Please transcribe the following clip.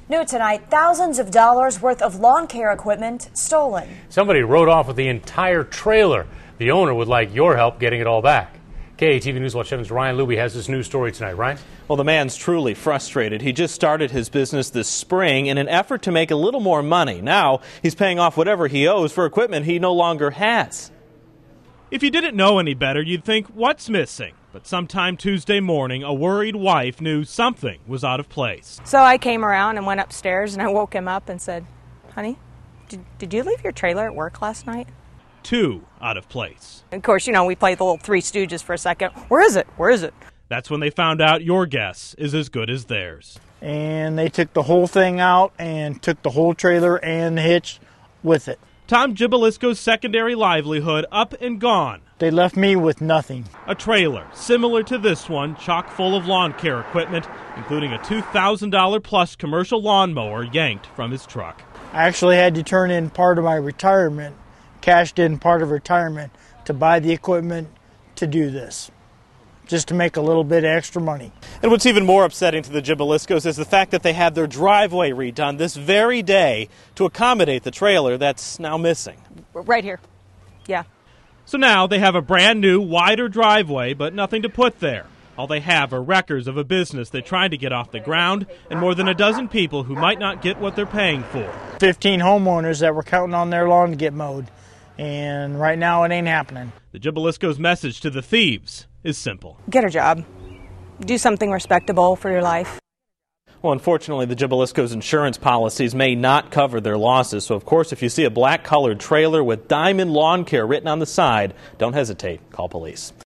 New tonight, thousands of dollars worth of lawn care equipment stolen. Somebody rode off with the entire trailer. The owner would like your help getting it all back. KATV News Watch 7's Ryan Luby has this news story tonight. Ryan? Well, the man's truly frustrated. He just started his business this spring in an effort to make a little more money. Now he's paying off whatever he owes for equipment he no longer has. If you didn't know any better, you'd think, what's missing? But sometime Tuesday morning, a worried wife knew something was out of place. So I came around and went upstairs and I woke him up and said, honey, did you leave your trailer at work last night? Two out of place. Of course, you know, we played the little Three Stooges for a second. Where is it? Where is it? That's when they found out your guess is as good as theirs. And they took the whole thing out and took the whole trailer and the hitch with it. Tom Gibilisco's secondary livelihood up and gone. They left me with nothing. A trailer similar to this one, chock full of lawn care equipment, including a $2,000 plus commercial lawnmower yanked from his truck. I actually had to turn in part of my retirement, cashed in part of retirement to buy the equipment to do this, just to make a little bit of extra money. And what's even more upsetting to the Gibiliscos is the fact that they had their driveway redone this very day to accommodate the trailer that's now missing. Right here. Yeah. So now they have a brand new, wider driveway, but nothing to put there. All they have are records of a business they tried to get off the ground and more than a dozen people who might not get what they're paying for. 15 homeowners that were counting on their lawn to get mowed, and right now it ain't happening. The Gibilisco's message to the thieves is simple. Get a job. Do something respectable for your life. Well, unfortunately, the Gibilisco's insurance policies may not cover their losses. So, of course, if you see a black-colored trailer with Diamond Lawn Care written on the side, don't hesitate. Call police.